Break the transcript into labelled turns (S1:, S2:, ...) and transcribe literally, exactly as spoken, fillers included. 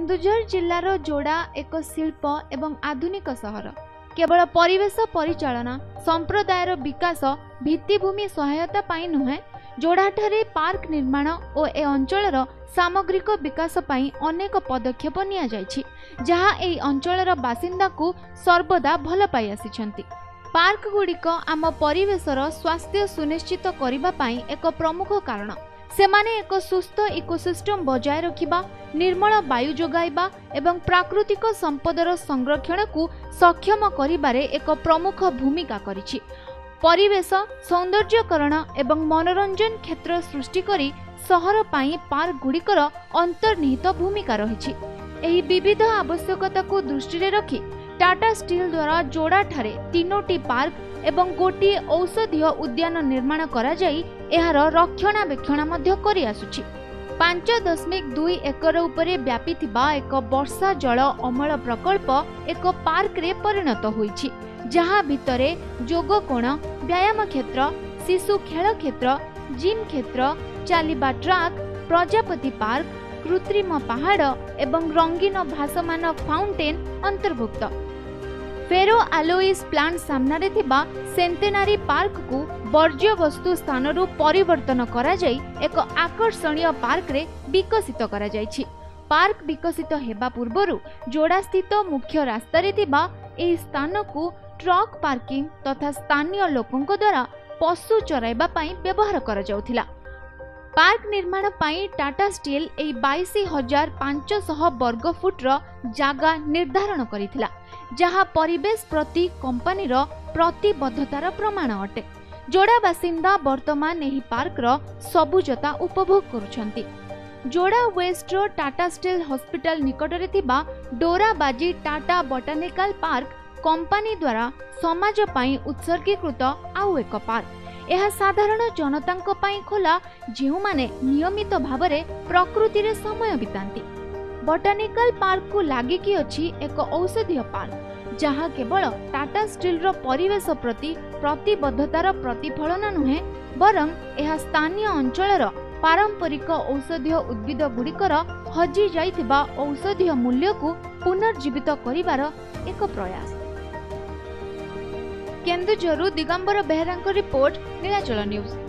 S1: केन्दुझर जिल्लार जोड़ा एक शिल्प एवं आधुनिक सहर। केवल परिवेश परिचालना संप्रदायर विकास भित्तिभूमि सहायता पाई नुहे, जोड़ाठारे पार्क निर्माण और ए अंचलर सामग्रिक विकास पाई अनेक पदक्षेप निया जायछि, जहा एई अंचलर बासिंदा को सर्वदा भल पाई आसिछन्ति। पार्क गुड़िक आम परिवेशर स्वास्थ्य सुनिश्चित करिबा पाई एक प्रमुख कारण। सेमाने एक सुस्थ इकोसिस्टम बजाय रखिबा, निर्मल वायु जोगाइबा एवं प्राकृतिक संपदर संरक्षण को सक्षम करिबारे एक प्रमुख भूमिका करिछि। परिवेश सौंदर्यकरण एवं मनोरंजन क्षेत्र सृष्टि करी सहर पाई पार्क गुड़िकर अंतर्निहित भूमिका रहिछि। एही विविध आवश्यकता को दृष्टि रे रखी टाटा स्टील द्वारा जोड़ा ठारे तीनोटी पार्क एवं गोटे औषधीय उद्यान निर्माण करा जाई एहार रक्षणाबेक्षण मध्य करि आसुछि। पांच दशमिक दुई एकर उपरे व्यापी थिबा एक वर्षा जल अमल प्रकल्प एक पार्क रे परिणत होइछि, जहा भितरे जोग कोण, व्यायाम क्षेत्र, शिशु खेल क्षेत्र, जिम क्षेत्र, चालिबा ट्राक, प्रजापति पार्क, कृत्रिम पहाड़ एवं रंगीन भासमान फाउंटेन अंतर्भुक्त। फेरो आलोइस प्लांट सामने थिबा सेंटेनारी पार्क को वर्ज्य वस्तु स्थानरू परिवर्तन करा जाई एक आकर्षणीय पार्क रे विकसित करा जायछि। पार्क विकसित हेबा पूर्वरु जोड़ा स्थित मुख्य रास्ता रे थिबा एही स्थान को ट्रक पार्किंग तथा स्थानीय लोकंक द्वारा पशु चराइबा पाई व्यवहार करा जाउथिला। पार्क निर्माण पाई टाटा स्टील एही बाईस हजार पांच सौ वर्ग फुटर जागा निर्धारण करिथिला, जहा परिवेश प्रति कंपनीर प्रतिबद्धतार प्रमाण अटे। जोड़ा बासिंदा वर्तमान एही पार्क रो सबुजता उपभोग करुछंती। जोड़ा वेस्ट रो टाटा स्टील हॉस्पिटल निकटरे थिबा Dorabji Tata botanical park company द्वारा समाज पाई उत्सर्गीकृत आउ एक पार्क। यह साधारण जनतांको पाई खोला, जेउ माने नियमित भावरे प्रकृति रे समय बितांती। बोटानिकल पार्क को लागी कि अछि एक औषधीय पार्क, जहा केवल टाटा स्टील रो परिवेश प्रति प्रतिबद्धतार प्रतिफलन नुहे, बरं यह स्थानीय अंचलर पारंपरिक औषधीय उद्भिद गुड़िकर हजि जाइथिबा औषधीय मूल्य को पुनर्जीवित करिवार एक प्रयास। केन्दुझरु दिगंबर बेहरांको रिपोर्ट, नीलाचल न्यूज।